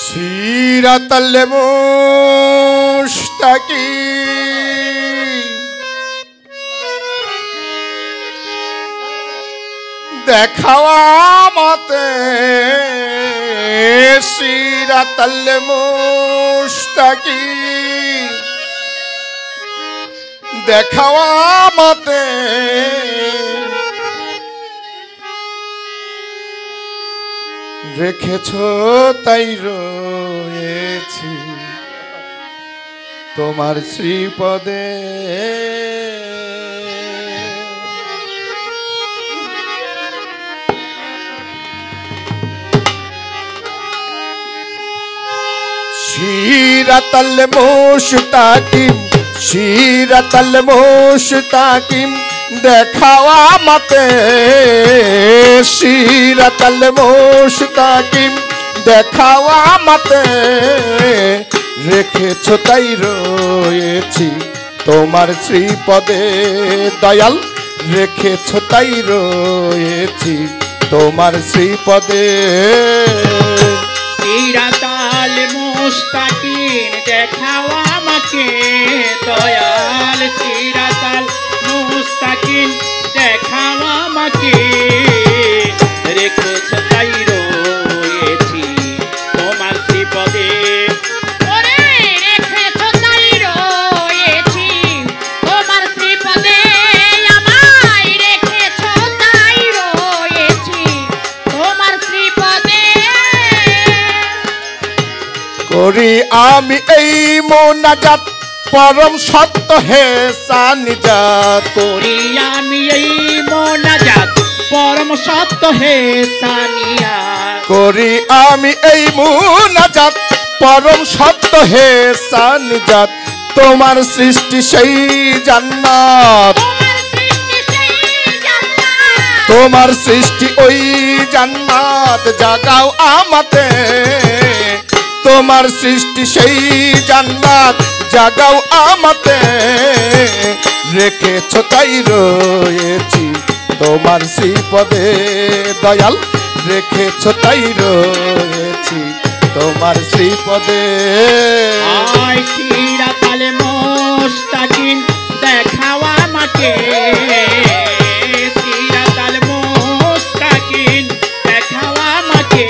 সিরাতাল মুস্তাকি দেখাওয়া মতে সিরাতাল মুস্তাকি দেখাওয়া মতে রেখেছ তাই রয়েছি তোমার শ্রীপদে সিরাতাল মুস্তাকিম সিরাতাল মুস্তাকিম দেখাওয়া মতে সিরাতাল মুস্তাকিম দেখাওয়া মতে রেখেছ তাই রয়েছি তোমার শ্রীপদে দয়াল রেখেছ তাই রয়েছি তোমার শ্রীপদে সিরাতাল মুস্তাকিম দেখাওয়া আমাকে দয়াল সিরাতাল মুস্তাকিম দেখাওয়া আমাকে রেখেছ তাই রয়েছি তোমার শ্রীপদে রেখেছ তাই রয়েছি তোমার শ্রীপদে আমায় রেখেছ তাই রয়েছি তোমার শ্রীপদে করি আমি এই মোনাজাত পরম সত্য হে সানিজাত করি আমি এই মোনাজাত পরম সত্য হে সানিয়াত করি আমি এই মোনাজাত পরম সত্য হে সানিজাত তোমার সৃষ্টি সেই জান্নাত তোমার সৃষ্টি ওই জান্নাত জাগাও আমাতে তোমার সৃষ্টি সেই জান্নাত জাগাও আমাতে রেখেছ তাই রয়েছি তোমার শ্রীপদে দয়াল রেখেছ তাই রয়েছি তোমার শ্রীপদে আয় সিরাতাল মুস্তাকিম দেখাওয়া আমাকে সিরাতাল মুস্তাকিম দেখাওয়া আমাকে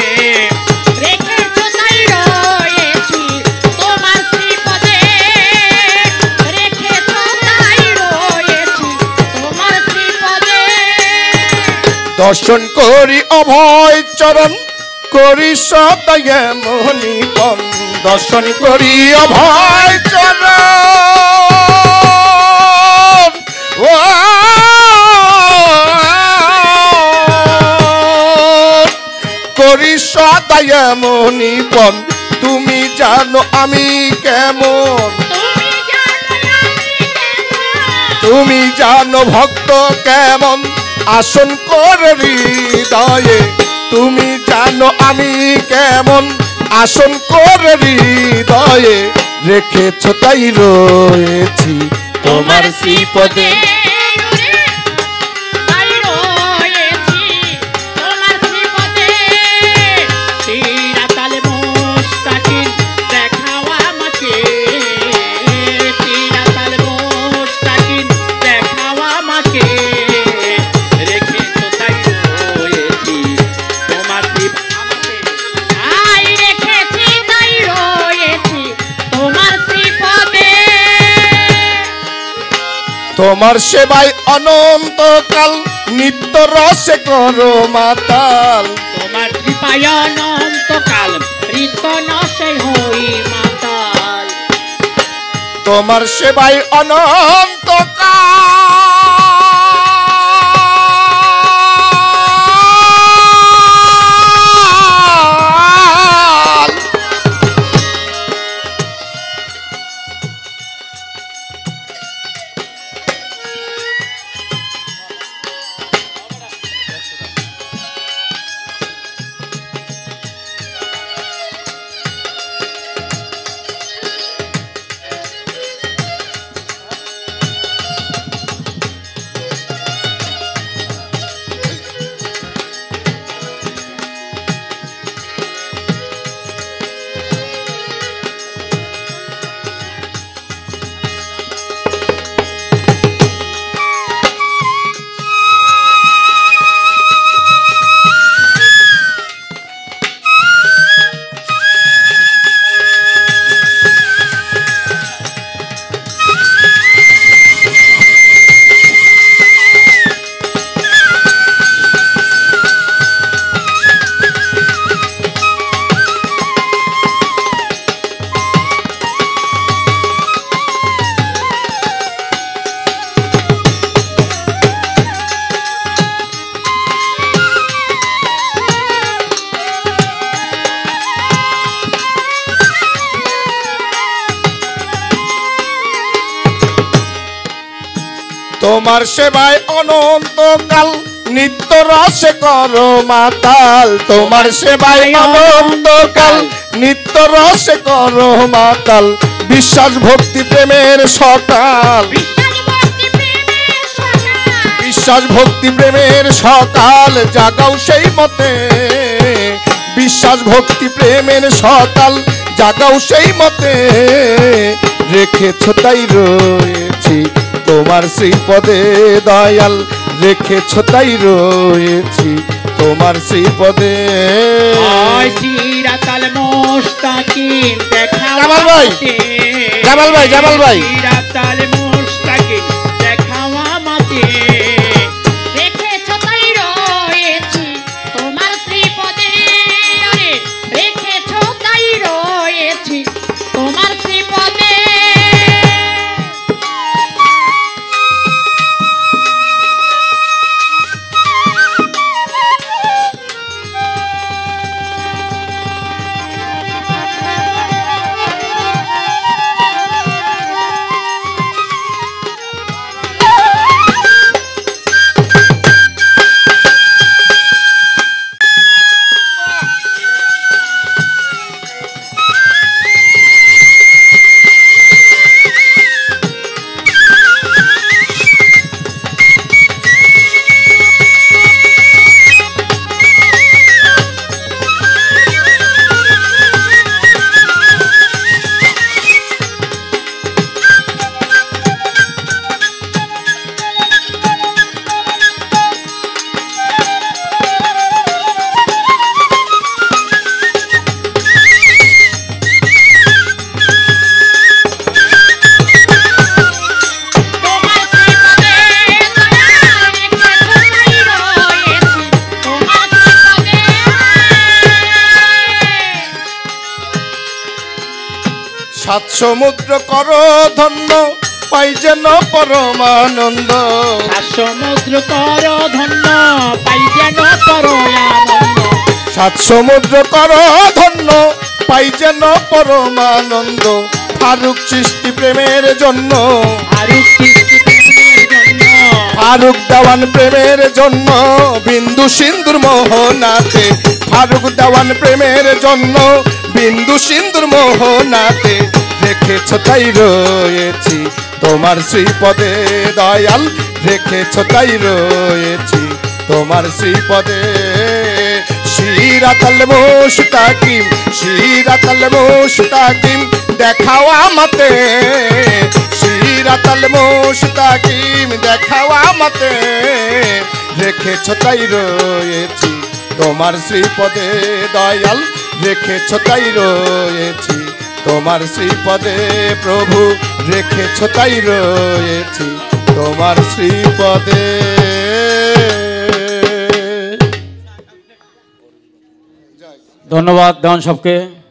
দর্শন করি অভয় চরণ করি সদয় মনিপন দর্শন করি অভয় চরণ করি সদয় মনিপন তুমি জানো আমি কেমন তুমি জানো ভক্ত কেমন আসন করে হৃদয়ে তুমি জানো আমি কেমন আসন করে হৃদয়ে রেখেছ তাই রয়েছি তোমার শ্রীপদে সিরাতাল মুস্তাকিম দেখাওয়া আমাকে সিরাতাল মুস্তাকিম দেখাওয়া আমাকে তোমার সেবায় অনন্তকাল নিত্য রসে করো মাতাল তোমার কৃপায় অনন্তকাল নিত্য রসে হই মাতাল তোমার সেবায় অনন্তকাল তোমার সেবায় অনন্তকাল নিত্য রসে করো মাতাল, তোমার সেবায় অনন্তকাল নিত্য রসে করো মাতাল। বিশ্বাস ভক্তি প্রেমের সকাল, বিশ্বাস ভক্তি প্রেমের সকাল জাগাও সেই মতে, বিশ্বাস ভক্তি প্রেমের সকাল জাগাও সেই মতে। রেখেছ তাই রয়েছি তোমার শ্রীপদে দয়াল, রেখেছ তাই রয়েছি তোমার শ্রীপদে। সিরাতাল মুস্তাকিম দেখাও জামাল ভাই, জামাল ভাই, জামাল ভাই, সিরাতাল মুস্তাকিম দেখাও আমাকে। রেখেছ তাই রয়েছি তোমার শ্রীপদে, আরে রেখেছ তাই রয়েছি তোমার শ্রীপদে। সাত সমুদ্র করো ধন্য পাই যেন পরমানন্দ, সাত সমুদ্র করো ধন্য পাই যেন পরমানন্দ। সাত সমুদ্র করো ধন্য পাই যেন পরমানন্দ। ফারুক সৃষ্টি প্রেমের জন্য, ফারুক সৃষ্টি প্রেমের জন্য, ফারুক দেওয়ান প্রেমের জন্য বিন্দু সিন্দুর মোহনাতে, ফারুক দেওয়ান প্রেমের জন্য বিন্দু সিন্দুর মোহনাতে। রেখেছ তাই রয়েছি তোমার শ্রীপদে দয়াল, রেখেছ তাই রয়েছি তোমার শ্রীপদে। সিরাতাল মুস্তাকিম, সিরাতাল মুস্তাকিম দেখাও আমাতে, সিরাতাল মুস্তাকিম দেখাও আমাতে। রেখেছ তাই রয়েছি তোমার শ্রীপদে দয়াল, রেখেছ তাই রয়েছি তোমার শ্রীপদে প্রভু, রেখেছ তাই রয়েছি তোমার শ্রীপদে। ধন্যবাদ দেওয়ান সাহেবকে।